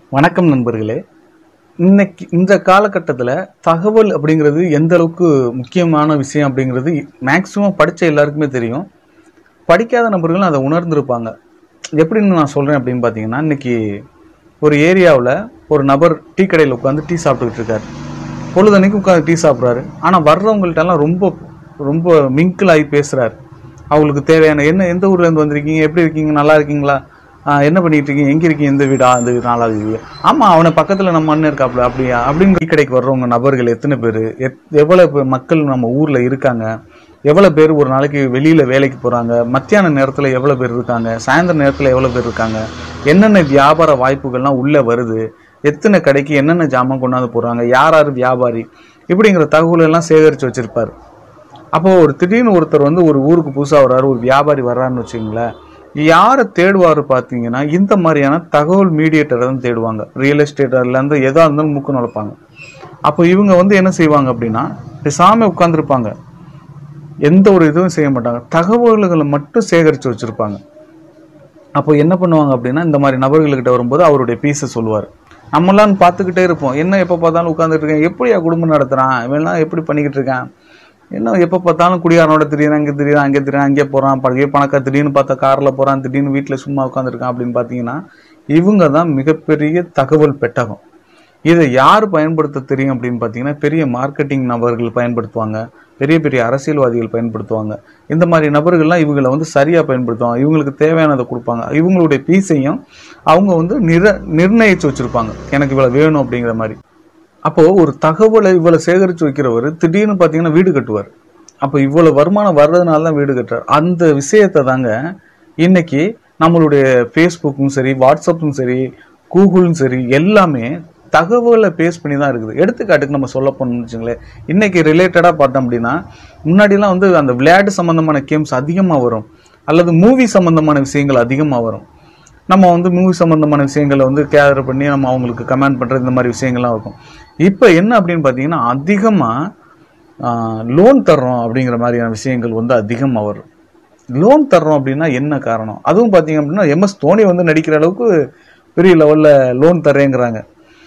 வணக்கம் நண்பர்களே. இன்னைக்கு இந்த காலகட்டத்தில் தகவல் அப்படிங்கிறது எந்த அளவுக்கு முக்கியமான விஷயம் அப்படிங்கிறது மேக்சிமம் படித்த எல்லாருக்குமே தெரியும். படிக்காத நபர்களும் அதை உணர்ந்திருப்பாங்க. எப்படின்னு நான் சொல்கிறேன் அப்படின்னு பார்த்தீங்கன்னா, இன்னைக்கு ஒரு ஏரியாவில் ஒரு நபர் டீ கடையில் உட்காந்து டீ சாப்பிட்டுக்கிட்டு இருக்காரு. பொழுதன்னைக்கு உட்காந்து டீ சாப்பிட்றாரு. ஆனால் வர்றவங்கள்ட்டெல்லாம் ரொம்ப ரொம்ப மிங்கிள் ஆகி பேசுகிறாரு. அவங்களுக்கு தேவையான எந்த ஊர்லேருந்து வந்திருக்கீங்க, எப்படி இருக்கீங்க, நல்லா இருக்கீங்களா, என்ன பண்ணிட்டு இருக்கீங்க, எங்க இருக்கீங்க, இந்த வீடா, இந்த வீடு, 4வது வீடு, ஆமா அவனை பக்கத்துல நம்ம அண்ணன் இருக்காப்ல, அப்படியா அப்படின்னு டீ கடைக்கு வர்றவங்க நபர்கள் எத்தனை பேர், எவ்வளவு மக்கள் நம்ம ஊர்ல இருக்காங்க, எவ்வளவு பேர் ஒரு நாளைக்கு வெளியில வேலைக்கு போறாங்க, மத்தியான நேரத்துல எவ்வளவு பேர் இருக்காங்க, சாயந்தர நேரத்துல எவ்வளவு பேர் இருக்காங்க, என்னென்ன வியாபார வாய்ப்புகள்லாம் உள்ள வருது, எத்தனை கடைக்கு என்னென்ன ஜாமான் கொண்டாந்து போறாங்க, யார் வியாபாரி, இப்படிங்கிற தகவல் எல்லாம் சேகரித்து வச்சிருப்பாரு. அப்போ ஒரு திடீர்னு ஒருத்தர் வந்து ஒரு ஊருக்கு புதுசாக வர்றாரு, ஒரு வியாபாரி வர்றாருன்னு வச்சுங்களேன், யாரை தேடுவாரு பார்த்தீங்கன்னா இந்த மாதிரியான தகவல் மீடியேட்டரை தான் தேடுவாங்க. ரியல் எஸ்டேட்டர்லேருந்து எதாக இருந்தாலும் மூக்கு நுழைப்பாங்க. அப்போ இவங்க வந்து என்ன செய்வாங்க அப்படின்னா, பேசாமல் உட்காந்துருப்பாங்க, எந்த ஒரு இதுவும் செய்ய மாட்டாங்க, தகவல்களை மட்டும் சேகரித்து வச்சுருப்பாங்க. அப்போ என்ன பண்ணுவாங்க அப்படின்னா, இந்த மாதிரி நபர்கள்கிட்ட வரும்போது அவருடைய பீஸை சொல்லுவார். நம்மளாம் பார்த்துக்கிட்டே இருப்போம், என்ன எப்போ பார்த்தாலும் உட்காந்துட்டு இருக்கேன், எப்படியா குடும்பம் நடத்துகிறான், இவெல்லாம் எப்படி பண்ணிக்கிட்டு இருக்கேன், என்ன எப்போ பார்த்தாலும் குடியாரனோட திடீர்னு அங்கே திடீர்னு அங்கே திடீர்னு அங்கே போகிறான், பணக்கார திடீர்னு பார்த்தா காரில் போகிறான், திடீர்னு வீட்டில் சும்மா உட்காந்துருக்கான் அப்படின்னு பார்த்தீங்கன்னா, இவங்க தான் மிகப்பெரிய தகவல் பெட்டகம். இதை யார் பயன்படுத்த தெரியும் அப்படின்னு பார்த்தீங்கன்னா, பெரிய மார்க்கெட்டிங் நபர்கள் பயன்படுத்துவாங்க, பெரிய பெரிய அரசியல்வாதிகள் பயன்படுத்துவாங்க. இந்த மாதிரி நபர்கள்லாம் இவங்களை வந்து சரியாக பயன்படுத்துவாங்க, இவங்களுக்கு தேவையானதை கொடுப்பாங்க. இவங்களுடைய பீஸையும் அவங்க வந்து நிர்ணயிச்சு வச்சுருப்பாங்க, எனக்கு இவ்வளோ வேணும் அப்படிங்கிற மாதிரி. அப்போ ஒரு தகவலை இவ்வளவு சேகரித்து வைக்கிறவர் திடீர்னு பார்த்தீங்கன்னா வீடு கட்டுவார். அப்போ இவ்வளவு வருமானம் வர்றதுனால தான் வீடு கட்டுறார். அந்த விஷயத்தை தாங்க இன்னைக்கு நம்மளுடைய ஃபேஸ்புக்கும் சரி, வாட்ஸ்அப்பும் சரி, கூகுளும் சரி, எல்லாமே தகவலை பேஸ் பண்ணி தான் இருக்குது. எடுத்துக்காட்டுக்கு நம்ம சொல்ல போனோம்னு வச்சுங்களேன், இன்னைக்கு ரிலேட்டடாக பார்த்தோம் அப்படின்னா, முன்னாடிலாம் வந்து அந்த விளையாட்டு சம்பந்தமான கேம்ஸ் அதிகமாக வரும், அல்லது மூவி சம்பந்தமான விஷயங்கள் அதிகமாக வரும். நம்ம வந்து மூவி சம்பந்தமான விஷயங்களை வந்து கேதர் பண்ணி நம்ம அவங்களுக்கு கமெண்ட் பண்ணுறது, இந்த மாதிரி விஷயங்கள்லாம் இருக்கும். இப்போ என்ன அப்படின்னு பார்த்தீங்கன்னா, அதிகமாக லோன் தர்றோம் அப்படிங்கிற மாதிரியான விஷயங்கள் வந்து அதிகமாக வரும். லோன் தர்றோம் அப்படின்னா என்ன காரணம்? அதுவும் பார்த்தீங்க அப்படின்னா MS தோனி வந்து நடிக்கிற அளவுக்கு பெரிய லெவலில் லோன் தர்றேங்கிறாங்க.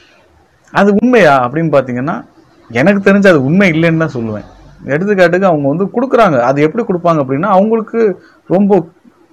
அது உண்மையா அப்படின்னு பார்த்தீங்கன்னா, எனக்கு தெரிஞ்சு அது உண்மை இல்லைன்னு தான் சொல்லுவேன். எடுத்துக்காட்டுக்கு அவங்க வந்து கொடுக்குறாங்க. அது எப்படி கொடுப்பாங்க அப்படின்னா, அவங்களுக்கு ரொம்ப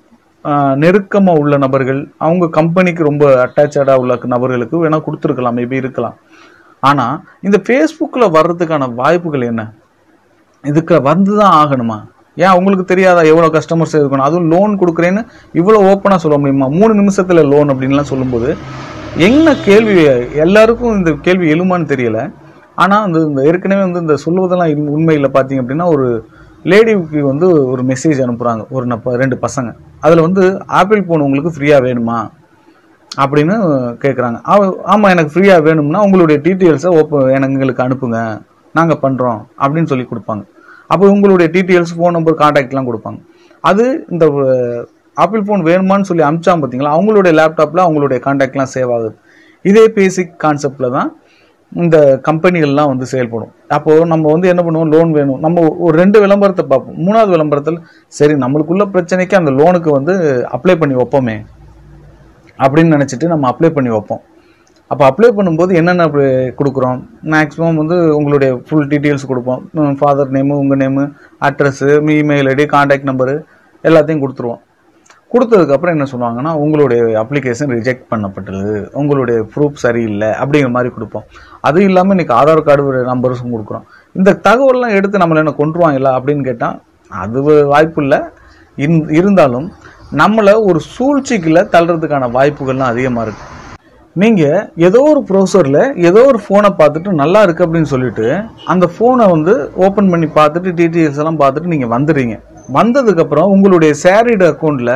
நெருக்கமாக உள்ள நபர்கள், அவங்க கம்பெனிக்கு ரொம்ப அட்டாச்சாக உள்ள நபர்களுக்கு வேணால் கொடுத்துருக்கலாம், மேபி இருக்கலாம். ஆனால் இந்த ஃபேஸ்புக்கில் வர்றதுக்கான வாய்ப்புகள் என்ன? இதுக்கு வந்து தான் ஆகணுமா? ஏன் அவங்களுக்கு தெரியாதா எவ்வளோ கஸ்டமர்ஸ் இருக்கணும்? அதுவும் லோன் கொடுக்குறேன்னு இவ்வளோ ஓப்பனாக சொல்ல முடியுமா? 3 நிமிஷத்தில் லோன் அப்படின்லாம் சொல்லும்போது என்ன கேள்வி, எல்லாருக்கும் இந்த கேள்வி எழுமான்னு தெரியல. ஆனால் இந்த ஏற்கனவே வந்து இந்த சொல்லுவதெல்லாம் உண்மையில் பார்த்தீங்க அப்படின்னா, ஒரு லேடிக்கு வந்து ஒரு மெசேஜ் அனுப்புகிறாங்க, ஒரு 2 பசங்க. அதில் வந்து ஆப்பிள் ஃபோன் உங்களுக்கு ஃப்ரீயாக வேணுமா அப்படின்னு கேட்குறாங்க. ஆமாம் எனக்கு ஃப்ரீயாக வேணும்னா உங்களுடைய டீட்டெயில்ஸை எங்களுக்கு அனுப்புங்க, நாங்கள் பண்ணுறோம் அப்படின்னு சொல்லி கொடுப்பாங்க. அப்போ உங்களுடைய டீட்டெயில்ஸ், ஃபோன் நம்பர், கான்டாக்ட்லாம் கொடுப்பாங்க. அது இந்த ஆப்பிள் ஃபோன் வேணுமான்னு சொல்லி அனுப்பிச்சாங்க பார்த்தீங்களா, அவங்களுடைய லேப்டாப்பில் அவங்களுடைய கான்டாக்ட்லாம் சேவ் ஆகுது. இதே பேசிக் கான்செப்டில் தான் இந்த கம்பெனிகள்லாம் வந்து செயல்படும். அப்போது நம்ம வந்து என்ன பண்ணுவோம், லோன் வேணும், நம்ம ஒரு 2 விளம்பரத்தை பார்ப்போம். 3வது விளம்பரத்தில் சரி நம்மளுக்குள்ள பிரச்சனைக்கு அந்த லோனுக்கு வந்து அப்ளை பண்ணி வைப்போமே அப்படின்னு நினச்சிட்டு நம்ம அப்ளை பண்ணி வைப்போம். அப்போ அப்ளை பண்ணும்போது என்னென்ன கொடுக்குறோம், மேக்ஸிமம் வந்து உங்களுடைய ஃபுல் டீட்டெயில்ஸ் கொடுப்போம். ஃபாதர் நேமு, உங்கள் name, address, email ID, contact number எல்லாத்தையும் கொடுத்துருவோம். கொடுத்ததுக்கப்புறம் என்ன சொல்லுவாங்கன்னா, உங்களுடைய அப்ளிகேஷன் ரிஜெக்ட் பண்ணப்பட்டது, உங்களுடைய ப்ரூஃப் சரியில்லை அப்படிங்கிற மாதிரி கொடுப்போம். அதுவும் இல்லாமல் இன்றைக்கி ஆதார் கார்டு நம்பர்ஸும் கொடுக்குறோம். இந்த தகவல்லாம் எடுத்து நம்மளை என்ன கொண்டுருவாங்களா அப்படின்னு கேட்டால் அது வாய்ப்பு இல்லை. இருந்தாலும் நம்மளை ஒரு சூழ்ச்சிக்குள்ள தள்ளுறதுக்கான வாய்ப்புகள்லாம் அதிகமாக இருக்குது. நீங்கள் ஏதோ ஒரு ப்ரௌசரில் ஏதோ ஒரு ஃபோனை பார்த்துட்டு நல்லா இருக்குது அப்படின்னு சொல்லிட்டு அந்த ஃபோனை வந்து ஓப்பன் பண்ணி பார்த்துட்டு டீட்டெயில்ஸ் எல்லாம் பார்த்துட்டு நீங்கள் வந்துடுறீங்க. வந்ததுக்கப்புறம் உங்களுடைய ஷேரிடு அக்கௌண்ட்டில்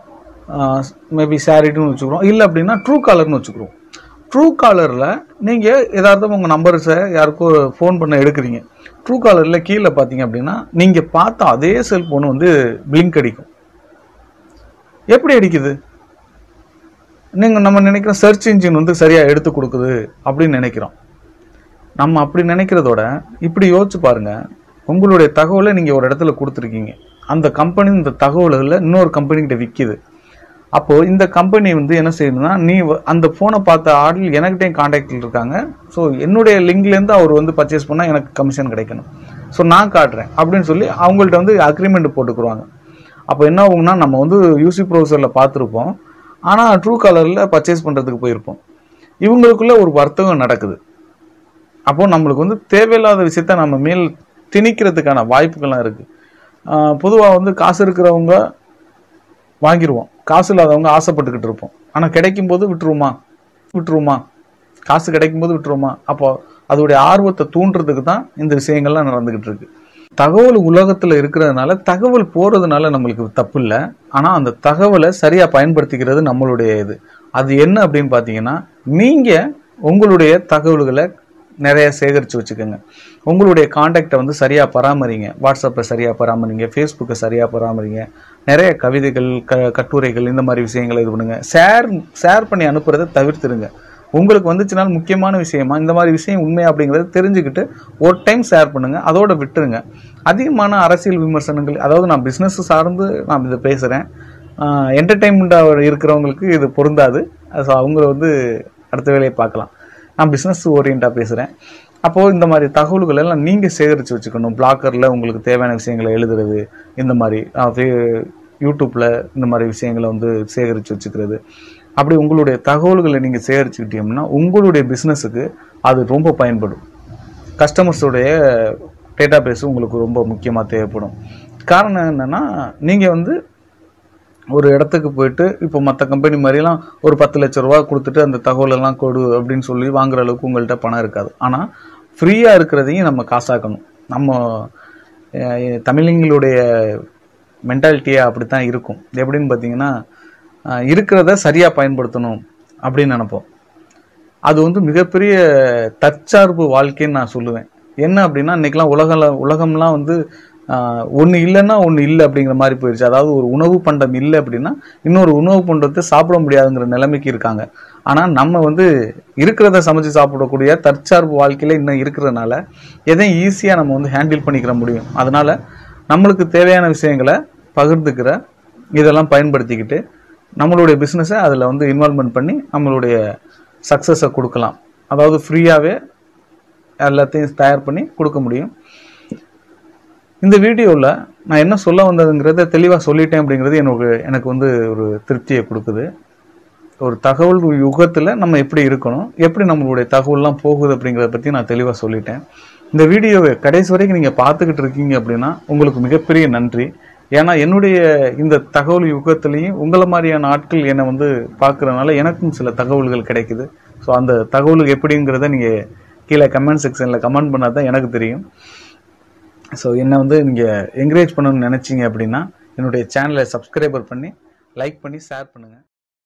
மேபி ஷேரிடுன்னு வச்சுக்கிறோம், இல்லை அப்படின்னா ட்ரூ காலர்னு வச்சுக்கிறோம். ட்ரூ காலரில் நீங்கள் எதார்த்தம் உங்கள் நம்பர்ஸை யாருக்கும் ஃபோன் பண்ண எடுக்கிறீங்க. ட்ரூ காலரில் கீழே பார்த்தீங்க அப்படின்னா நீங்கள் பார்த்த அதே செல்ஃபோன் வந்து பிளிங்க் அடிக்கும். எப்படி அடிக்குது? நம்ம நினைக்கிறோம் சர்ச் இன்ஜின் வந்து சரியாக எடுத்து கொடுக்குது அப்படின்னு நினைக்கிறோம். நம்ம அப்படி நினைக்கிறதோட இப்படி யோசிச்சு பாருங்கள், உங்களுடைய தகவலை நீங்கள் ஒரு இடத்துல கொடுத்துருக்கீங்க, அந்த கம்பெனி இந்த தகவல்களை இன்னொரு கம்பெனிக்கிட்ட விற்கிது. அப்போ இந்த கம்பெனி வந்து என்ன செய்யணும்னா, நீ அந்த போனை பார்த்த ஆடில் எனக்கிட்டையும் கான்டாக்டில் இருக்காங்க. ஸோ என்னுடைய லிங்க்லேருந்து அவர் வந்து பர்ச்சேஸ் பண்ணால் எனக்கு கமிஷன் கிடைக்கணும். ஸோ நான் காட்டுறேன் அப்படின்னு சொல்லி அவங்கள்ட்ட வந்து அக்ரிமெண்ட் போட்டுக்குருவாங்க. அப்போ என்ன ஆகும்னா, நம்ம வந்து யூசி ப்ரௌசரில் பார்த்துருப்போம், ஆனால் ட்ரூ காலரில் பர்ச்சேஸ் பண்ணுறதுக்கு போயிருப்போம். இவங்களுக்குள்ள ஒரு வர்த்தகம் நடக்குது. அப்போ நம்மளுக்கு வந்து தேவையில்லாத விஷயத்த நம்ம மேல் திணிக்கிறதுக்கான வாய்ப்புகள்லாம் இருக்குது. பொதுவாக வந்து காசு இருக்கிறவங்க வாங்கிடுவோம், காசு இல்லாதவங்க ஆசைப்பட்டுக்கிட்டு இருப்போம். ஆனால் கிடைக்கும் போது விட்டுருவோமா, காசு கிடைக்கும் போது விட்டுருவோமா? அப்போ அதோடைய ஆர்வத்தை தூண்டுறதுக்கு தான் இந்த விஷயங்கள்லாம் நடந்துகிட்டு இருக்கு. தகவல் உலகத்தில் இருக்கிறதுனால தகவல் போறதுனால நம்மளுக்கு தப்பு இல்லை. ஆனால் அந்த தகவலை சரியா பயன்படுத்திக்கிறது நம்மளுடைய இது. அது என்ன அப்படின்னு பார்த்தீங்கன்னா, நீங்க உங்களுடைய தகவல்களை நிறைய சேகரித்து வச்சுக்கோங்க. உங்களுடைய காண்டாக்டை வந்து சரியாக பராமரிங்க. வாட்ஸ்அப்பை சரியாக பராமரிங்க, ஃபேஸ்புக்கை சரியாக பராமரிங்க. நிறைய கவிதைகள், கட்டுரைகள், இந்த மாதிரி விஷயங்களை இது பண்ணுங்க. ஷேர் பண்ணி அனுப்புறதை தவிர்த்துருங்க. உங்களுக்கு வந்துச்சுனாலும் முக்கியமான விஷயமா இந்த மாதிரி விஷயம் உண்மை அப்படிங்கிறத தெரிஞ்சுக்கிட்டு ஒரு டைம் ஷேர் பண்ணுங்க, அதோட விட்டுருங்க. அதிகமான அரசியல் விமர்சனங்கள், அதாவது நான் பிஸ்னஸ் சார்ந்து நான் இதை பேசுகிறேன், என்டர்டெயின்மெண்ட்டாக இருக்கிறவங்களுக்கு இது பொருந்தாது. ஸோ அவங்க வந்து அடுத்த வேலையை பார்க்கலாம். நான் பிஸ்னஸ் ஓரியண்டாக பேசுகிறேன். அப்போது இந்த மாதிரி தகவல்கள் எல்லாம் நீங்கள் சேகரித்து வச்சுக்கணும். பிளாக்கரில் உங்களுக்கு தேவையான விஷயங்களை எழுதுறது, இந்த மாதிரி யூடியூப்பில் இந்த மாதிரி விஷயங்களை வந்து சேகரித்து வச்சுக்கிறது. அப்படி உங்களுடைய தகவல்களை நீங்கள் சேகரிச்சுக்கிட்டீங்கன்னா உங்களுடைய பிஸ்னஸுக்கு அது ரொம்ப பயன்படும். கஸ்டமர்ஸோடைய டேட்டா பேஸும் உங்களுக்கு ரொம்ப முக்கியமாக தேவைப்படும். காரணம் என்னென்னா, நீங்கள் வந்து ஒரு இடத்துக்கு போயிட்டு இப்போ மற்ற கம்பெனி மாதிரிலாம் ஒரு 10 லட்ச ரூபா கொடுத்துட்டு அந்த தகவலெல்லாம் கொடு அப்படின்னு சொல்லி வாங்குற அளவுக்கு உங்கள்கிட்ட பணம் இருக்காது. ஆனால் ஃப்ரீயாக இருக்கிறதையும் நம்ம காசாக்கணும். நம்ம தமிழங்களுடைய மென்டாலிட்டியே அப்படி தான் இருக்கும். எப்படின்னு பார்த்தீங்கன்னா, இருக்கிறத சரியாக பயன்படுத்தணும் அப்படின்னு நினைப்போம். அது வந்து மிகப்பெரிய தற்சார்பு வாழ்க்கைன்னு நான் சொல்லுவேன். என்ன அப்படின்னா, இன்னைக்கெல்லாம் உலகம்லாம் வந்து ஒன்று இல்லைன்னா ஒன்று இல்லை அப்படிங்கிற மாதிரி போயிடுச்சு. அதாவது ஒரு உணவு பண்டம் இல்லை அப்படின்னா இன்னொரு உணவு பண்டத்தை சாப்பிட முடியாதுங்கிற நிலைமைக்கு இருக்காங்க. ஆனால் நம்ம வந்து இருக்கிறத சமைச்சு சாப்பிடக்கூடிய தற்சார்பு வாழ்க்கையில இன்னும் இருக்கிறதுனால எதையும் ஈஸியாக நம்ம வந்து ஹேண்டில் பண்ணிக்கிற முடியும். அதனால நம்மளுக்கு தேவையான விஷயங்களை பகிர்ந்துக்கிற இதெல்லாம் பயன்படுத்திக்கிட்டு நம்மளுடைய பிஸ்னஸை அதில் வந்து இன்வால்வ்மெண்ட் பண்ணி நம்மளுடைய சக்ஸஸை கொடுக்கலாம். அதாவது ஃப்ரீயாகவே எல்லாத்தையும் தயார் பண்ணி கொடுக்க முடியும். இந்த வீடியோவில் நான் என்ன சொல்ல வந்ததுங்கிறத தெளிவாக சொல்லிட்டேன் அப்படிங்கிறது எனக்கு வந்து ஒரு திருப்தியை கொடுக்குது. ஒரு தகவல் யுகத்தில் நம்ம எப்படி இருக்கணும், எப்படி நம்மளுடைய தகவல்லாம் போகுது அப்படிங்கிறத பற்றி நான் தெளிவாக சொல்லிட்டேன். இந்த வீடியோவை கடைசி வரைக்கும் நீங்கள் பார்த்துக்கிட்டு இருக்கீங்க அப்படின்னா உங்களுக்கு மிகப்பெரிய நன்றி. ஏன்னா என்னுடைய இந்த தகவல் யுகத்திலையும் உங்களை மாதிரியான ஆட்கள் என்னை வந்து பார்க்குறதுனால எனக்கும் சில தகவல்கள் கிடைக்குது. ஸோ அந்த தகவல் எப்படிங்கிறத நீங்கள் கீழே கமெண்ட் செக்ஷனில் கமெண்ட் பண்ணால் தான் எனக்கு தெரியும். ஸோ என்னை வந்து நீங்கள் என்கரேஜ் பண்ணணும்னு நினச்சிங்க அப்படின்னா என்னுடைய சேனலை சப்ஸ்கிரைபர் பண்ணி லைக் பண்ணி ஷேர் பண்ணுங்கள்.